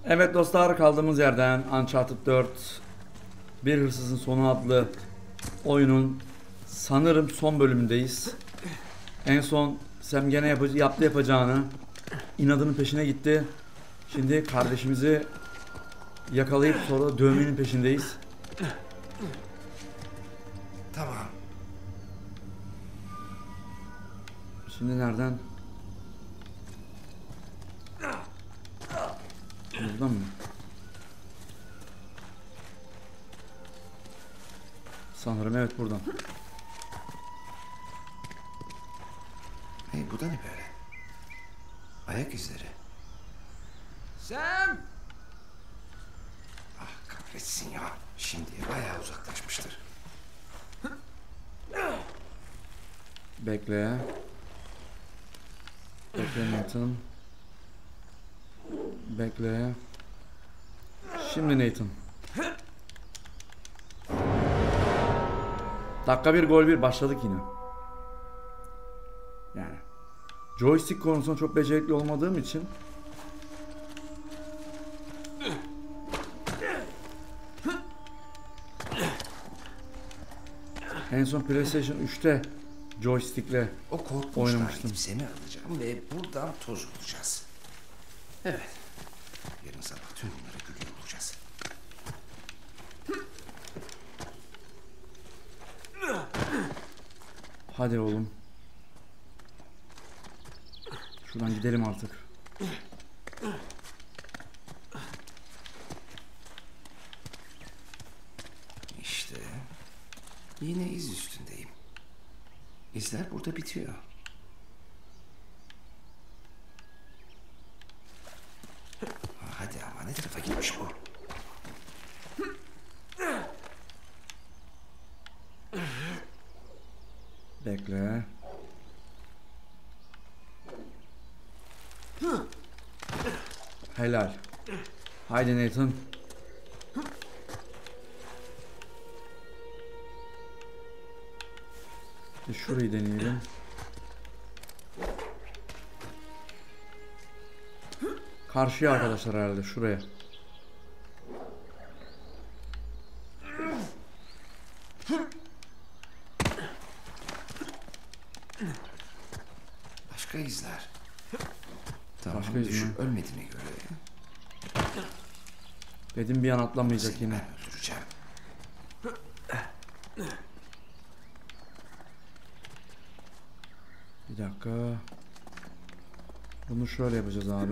Evet dostlar, kaldığımız yerden Uncharted 4 Bir Hırsızın Sonu adlı oyunun sanırım son bölümündeyiz. En son Sam gene yapacağını, inadının peşine gitti. Şimdi kardeşimizi yakalayıp sonra dövmenin peşindeyiz. Tamam. Şimdi nereden? Buradan mı? Sanırım evet, buradan. Hey, bu da ne böyle? Ayak izleri. Sam! Ah, kahretsin ya. Şimdiye bayağı uzaklaşmıştır. Bekle. Bekle Nathan. Bekle. Şimdi Nathan. Dakika bir, gol bir, başladık yine. Yani joystick konusunda çok becerikli olmadığım için en son PlayStation 3'te joystickle O korkunç oynamıştım. seni alacağım ve buradan toz olacağız. Evet. Yarın sabah tüm bunları görüyor olacağız. Hadi oğlum. Şuradan gidelim artık. İşte yine iz üstündeyim. İzler burada bitiyor. Hadi ama ne tarafa gitmiş bu? Bekle. Helal. Haydi Nathan. Şurayı deneyelim. Karşıya arkadaşlar, herhalde şuraya. Başka izler. Tamam, Başka iz düşün, mi? ölmediğine göre Dedim bir an atlamayacak seni yine. ben öldüreceğim. Bir dakika. Bunu şöyle yapacağız abi.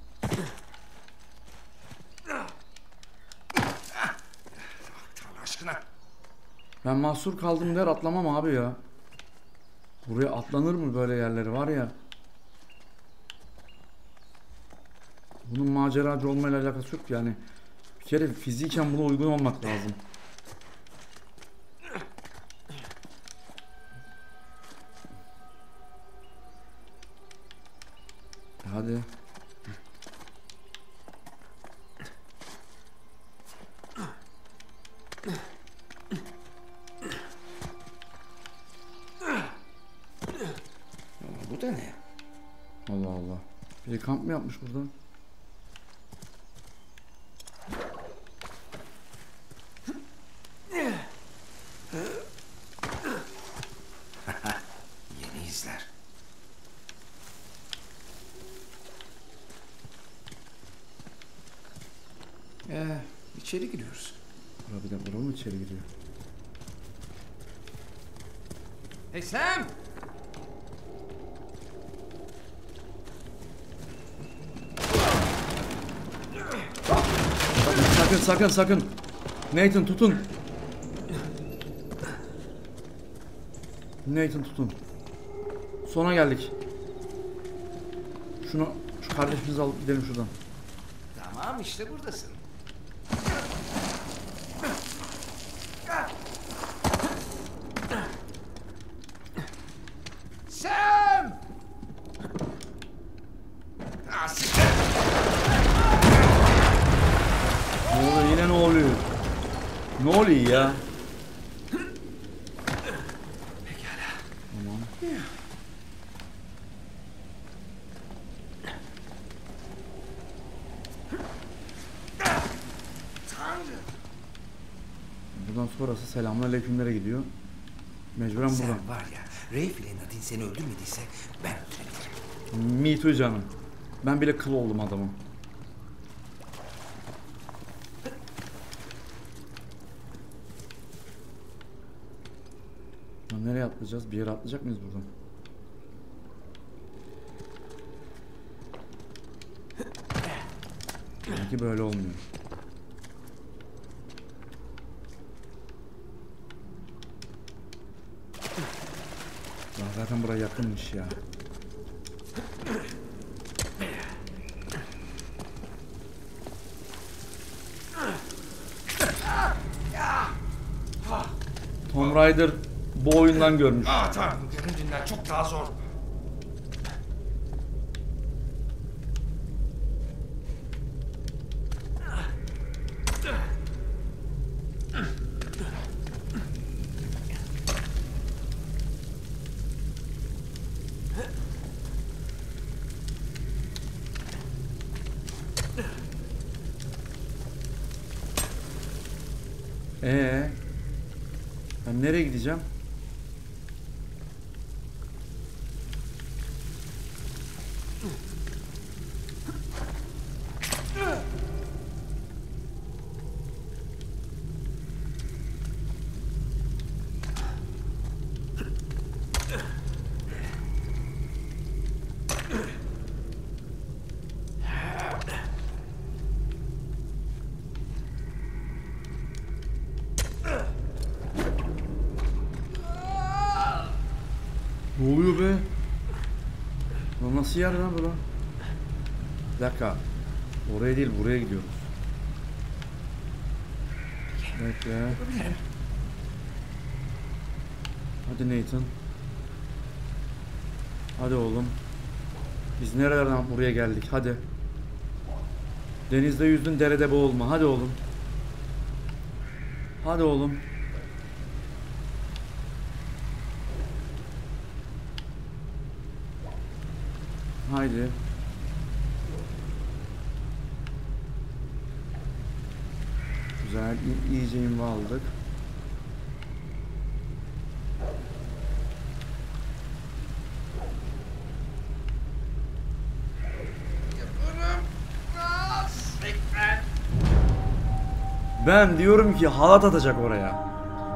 Tanrı aşkına. Ben mahsur kaldım der, atlamam abi ya. Buraya atlanır mı, böyle yerleri var ya. Bunun maceracı olmayla alakası yok yani. Bir kere fiziken buna uygun olmak lazım. Hadi. Bu da ne? Allah Allah. Biri kamp mı yapmış burada? Yeni izler. İçeri giriyoruz. Bura, bir de bura mı içeri giriyor? Hey Sam! Sakın sakın sakın. Nathan tutun. Nathan tutun. Sona geldik. Şu kardeşimizi alıp gidelim şuradan. Tamam, işte buradasın. Sam! Ne oluyor yine, ne oluyor? Ne oluyor ya? Tamam. Buradan sonrası selamünaleykümlere gidiyor. Mecburen buradan. Sen var ya, Rafe ile Nadine seni öldürmediyse ben öldürebilirim. Me too canım. Ben bile kıl oldum adamım. Lan nereye atlayacağız? Bir yere atlayacak mıyız buradan? Sanki böyle olmuyor. Lan zaten buraya yakınmış ya. Tomb Raider bu oyundan görmüş. Ah tanrım, göründüğünden çok daha zor. Ben nereye gideceğim? Ne oluyor be? Lan nasıl yer lan bu lan? Bir dakika. Oraya değil, buraya gidiyoruz. Bekle. Hadi Nathan. Hadi oğlum. Biz nerelerden buraya geldik? Hadi. Denizde yüzdün, derede boğulma. Hadi oğlum. Hadi oğlum. Haydi. Güzel. İyice inva aldık. Ben diyorum ki halat atacak oraya.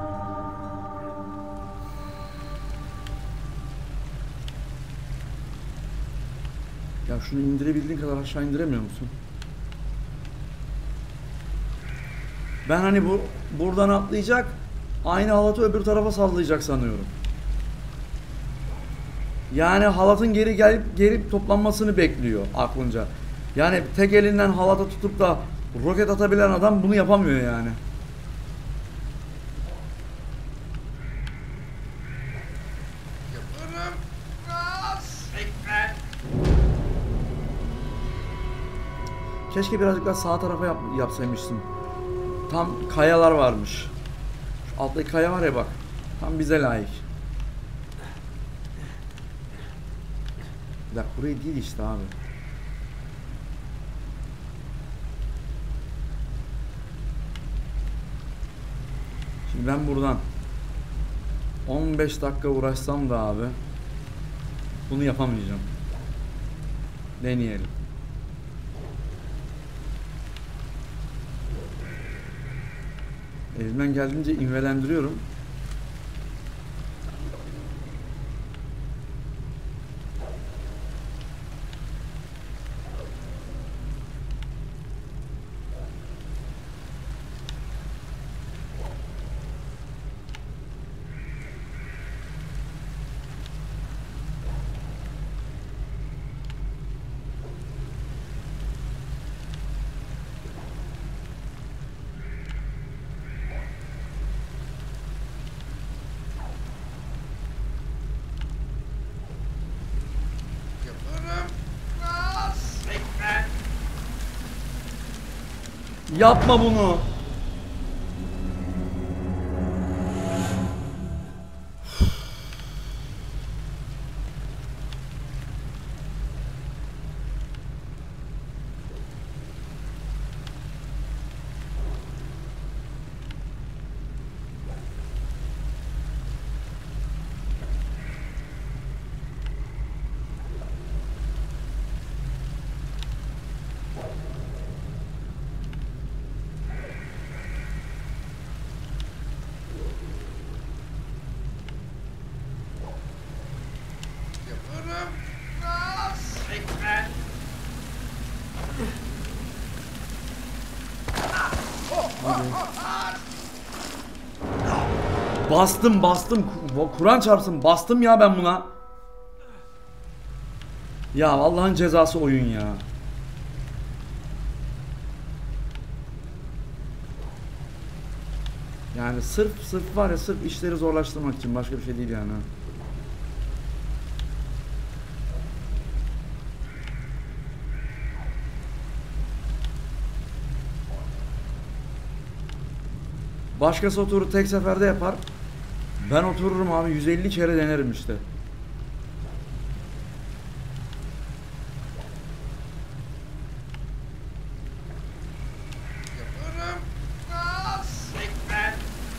Ya şunu indirebildiğin kadar aşağı indiremiyor musun? Ben hani buradan atlayacak, aynı halatı öbür tarafa sallayacak sanıyorum. Yani halatın geri toplanmasını bekliyor aklınca. Yani tek elinden halata tutup da roket atabilen adam bunu yapamıyor yani. Keşke birazcık daha sağ tarafa yapsaymışsın. Tam kayalar varmış. Şu alttaki kaya var ya bak. Tam bize layık. Bir dakika, burayı değil işte abi. Şimdi ben buradan 15 dakika uğraşsam da abi bunu yapamayacağım. Deneyelim. Elimden geldiğince invelendiriyorum. Yapma bunu. Hadi. Bastım. Kur'an çarpsın, bastım ya ben buna. Ya Allah'ın cezası oyun ya. Yani sırf var ya, sırf işleri zorlaştırmak için, başka bir şey değil yani. Başkası oturur tek seferde yapar. Ben otururum abi 150 kere denerim işte. Yaparım. Ah, siktir.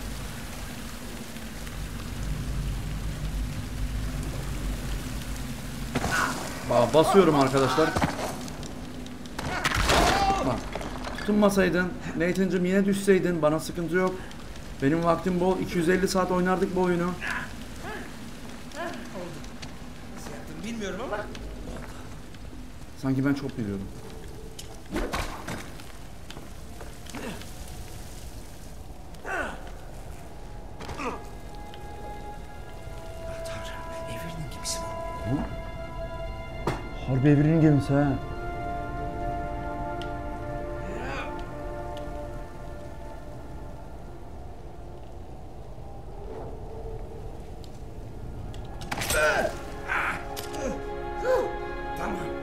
Basıyorum arkadaşlar. Bak. Tutunmasaydın, Nathan'cım yine düşseydin, bana sıkıntı yok. Benim vaktim bol. 250 saat oynardık bu oyunu. Nasıl yaptım bilmiyorum ama. Sanki ben çok biliyorum. Ah, Tanrım, Evrenin gemisi bu. Harbi evrenin gemisi ha. Tamam.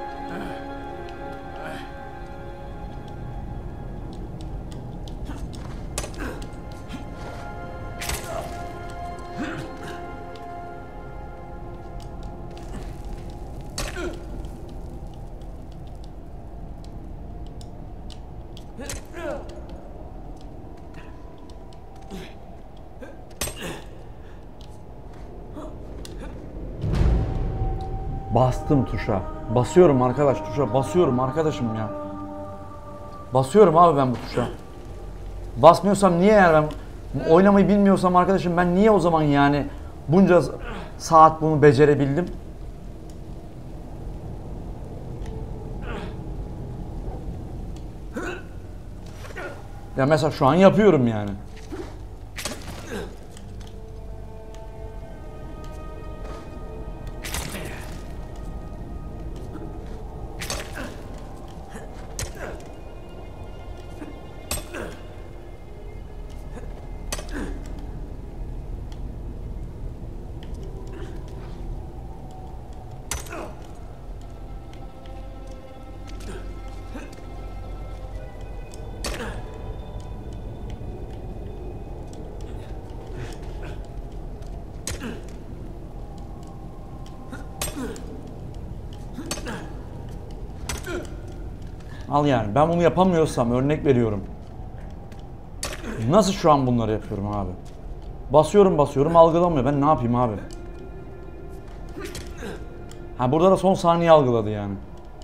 Bastım tuşa. Basıyorum arkadaş tuşa. Basıyorum arkadaşım ya. Basıyorum abi ben bu tuşa. Basmıyorsam niye yani, ben oynamayı bilmiyorsam arkadaşım, ben niye o zaman yani bunca saat bunu becerebildim? Ya mesela şu an yapıyorum yani. Al yani, ben bunu yapamıyorsam örnek veriyorum. Nasıl şu an bunları yapıyorum abi? Basıyorum algılamıyor. Ben ne yapayım abi? Ha, burada da son saniye algıladı yani.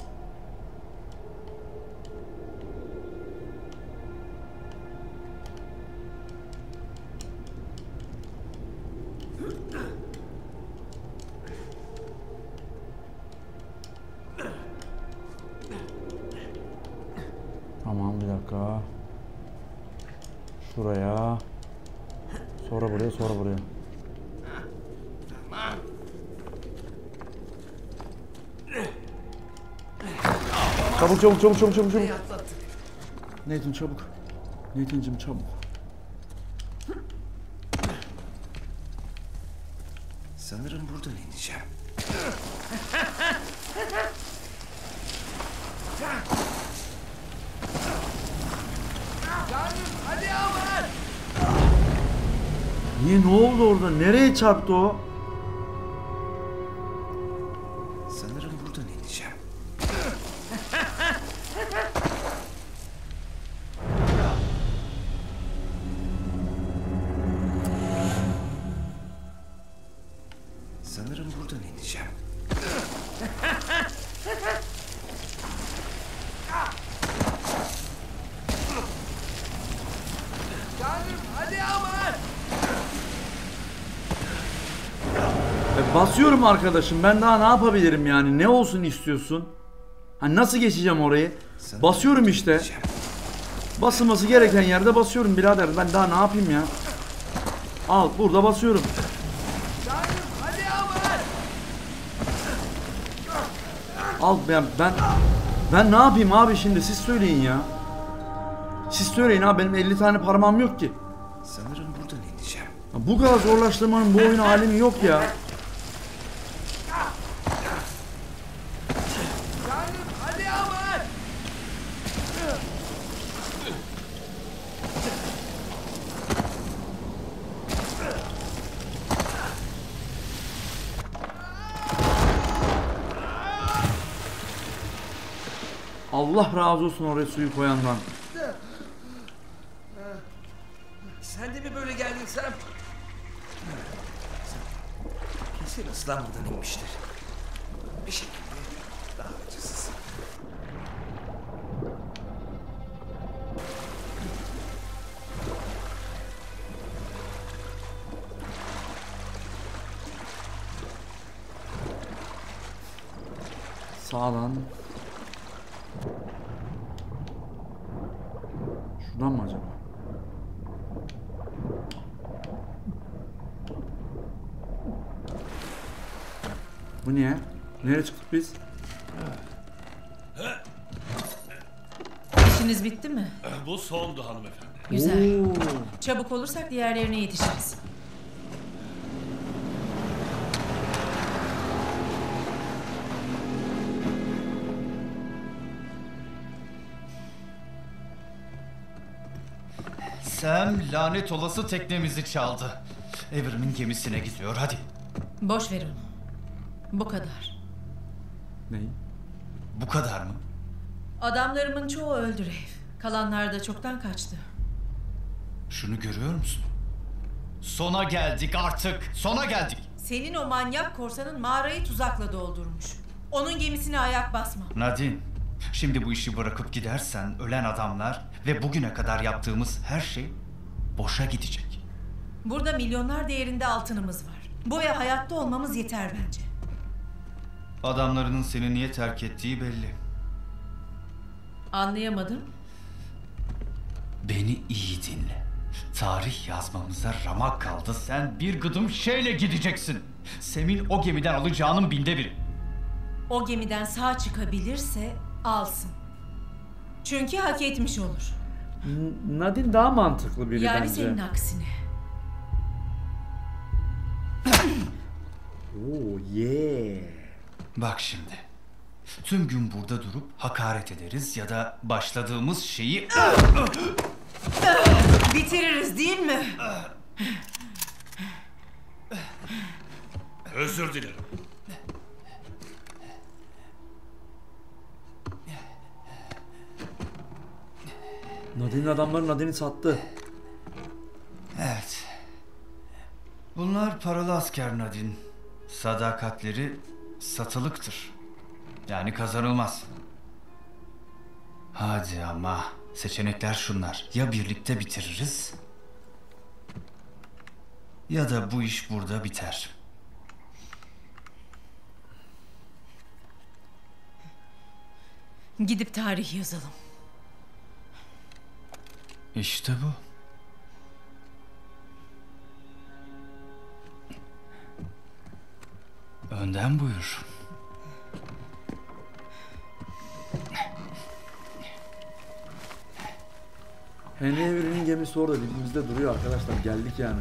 Tamam, bir dakika. Şuraya. Sonra buraya, sonra buraya. Tamam. Çabuk. Neyi atlattık? Nathan çabuk. Nathan'cım çabuk. Sanırım buradan ineceğim. Canım, hadi aman. Niye, ne oldu orada? Nereye çarptı o? Sanırım buradan ineceğim. Sanırım buradan ineceğim. Canım, hadi aman. Basıyorum arkadaşım. Ben daha ne yapabilirim yani? Ne olsun istiyorsun? Hani nasıl geçeceğim orayı? Sana Basıyorum işte. diyeceğim. Basılması gereken yerde basıyorum birader. Ben daha ne yapayım ya? Al burada basıyorum. Tanrım hadi ama. Al ben ne yapayım abi şimdi siz söyleyin ya. Siz söyleyin abi benim 50 tane parmağım yok ki. Sanırım buradan ineceğim. Ya bu kadar zorlaştırmanın bu oyuna alemi yok ya. Tanrım hadi ama. Allah razı olsun oraya suyu koyandan. Sen de mi böyle geldin Sam? Kesin ıslanmadan inmiştir. Bir şekilde daha acısız. Sağdan. Şuradan mı acaba? Bu niye? Nereye çıktık biz? İşiniz bitti mi? Bu sondu hanımefendi. Güzel. Oo. Çabuk olursak diğerlerine yetişiriz. Sam lanet olası teknemizi çaldı. Avery'nin gemisine gidiyor hadi. Boş ver onu. Bu kadar. Ney? Bu kadar mı? Adamlarımın çoğu öldü Reif. Kalanlar da çoktan kaçtı. Şunu görüyor musun? Sona geldik artık. Sona geldik. Senin o manyak korsanın mağarayı tuzakla doldurmuş. Onun gemisine ayak basma. Nadine, şimdi bu işi bırakıp gidersen ölen adamlar ve bugüne kadar yaptığımız her şey boşa gidecek. Burada milyonlar değerinde altınımız var. Bu eve hayatta olmamız yeter bence. Adamlarının seni niye terk ettiği belli. Anlayamadım. Beni iyi dinle. Tarih yazmamıza ramak kaldı. Sen bir gıdım şeyle gideceksin. Sem'in o gemiden alacağının 1/1000'i. O gemiden sağ çıkabilirse alsın. Çünkü hak etmiş olur. Nadine daha mantıklı biri Yani bence. senin aksine. Oo yeah. Bak şimdi. Tüm gün burada durup hakaret ederiz ya da başladığımız şeyi... Bitiririz değil mi? Özür dilerim. Nadine'in adamları Nadine'i sattı. Evet. Bunlar paralı asker Nadine. Sadakatleri satılıktır. Yani kazanılmaz. Hadi ama seçenekler şunlar. Ya birlikte bitiririz ya da bu iş burada biter. Gidip tarih yazalım. İşte bu. Önden buyur. Henry Avery'nin gemisi orada dibimizde duruyor arkadaşlar. Geldik yani.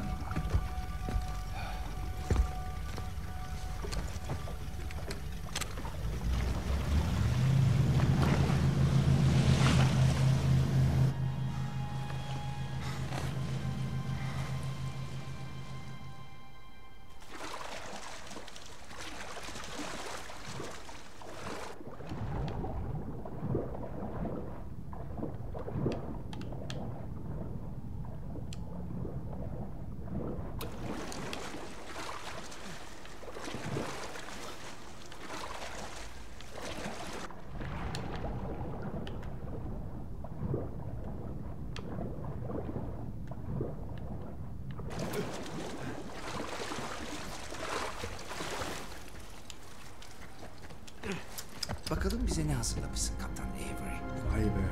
Bakalım bize ne hazırlamışsın Kaptan Avery. Vay be.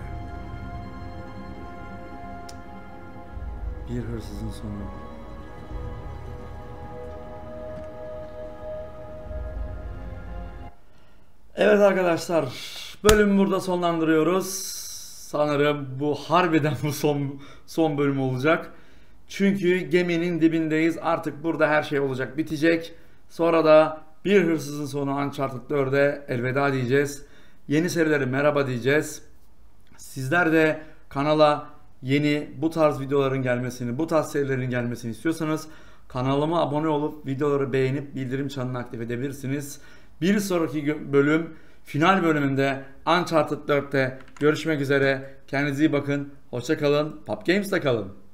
Bir hırsızın sonu. Evet arkadaşlar, bölümü burada sonlandırıyoruz. Sanırım bu harbiden bu son bölüm olacak. Çünkü geminin dibindeyiz. Artık burada her şey olacak, bitecek. Sonra da bir hırsızın sonu Uncharted 4'e elveda diyeceğiz. Yeni serilere merhaba diyeceğiz. Sizler de kanala yeni bu tarz videoların gelmesini, bu tarz serilerin gelmesini istiyorsanız kanalıma abone olup videoları beğenip bildirim çanını aktif edebilirsiniz. Bir sonraki bölüm, final bölümünde Uncharted 4'te görüşmek üzere. Kendinize iyi bakın. Hoşça kalın. PUBG Games'te kalın.